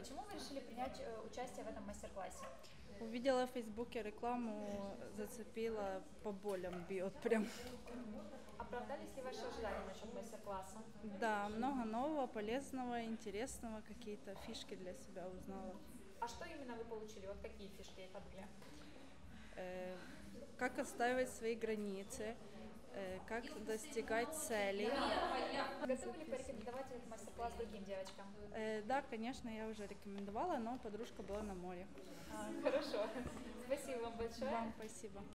почему вы решили принять участие в этом мастер-классе? Увидела в Фейсбуке рекламу, зацепила, по болям бьет прям. Оправдались ли ваши ожидания насчет мастер-класса? Да, много нового, полезного, интересного, какие-то фишки для себя узнала. А что именно вы получили? Вот какие фишки это были? Как отстаивать свои границы, как достигать целей. Готовы ли порекомендовать этот мастер-класс другим девочкам? Да, конечно, я уже рекомендовала, но подружка была на море. Хорошо. Спасибо вам большое. Вам спасибо.